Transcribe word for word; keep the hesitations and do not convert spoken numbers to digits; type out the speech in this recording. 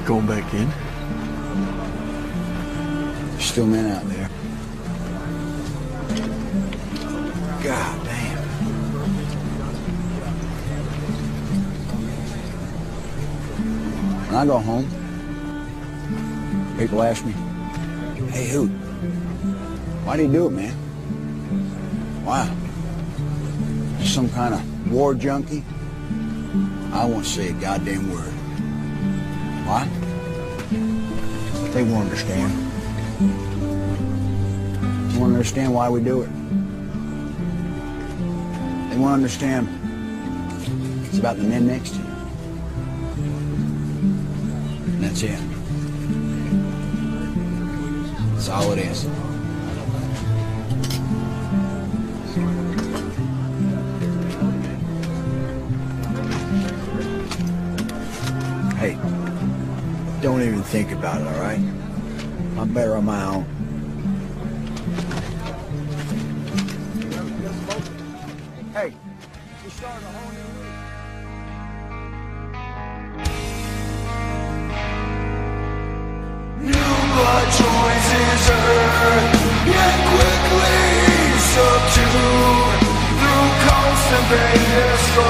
Going back in? There's still men out there. God damn. When I go home, people ask me, "Hey, Hoot, why do you do it, man? Why? You some kind of war junkie?" I won't say a goddamn word. Why? They won't understand. They won't understand why we do it. They won't understand it's about the men next to you. And that's it. That's all it is. Hey, don't even think about it, all right? I'm better on my own. Hey, we started a whole new week. New blood joins his earth, yet quickly subdued through constant pain and strife.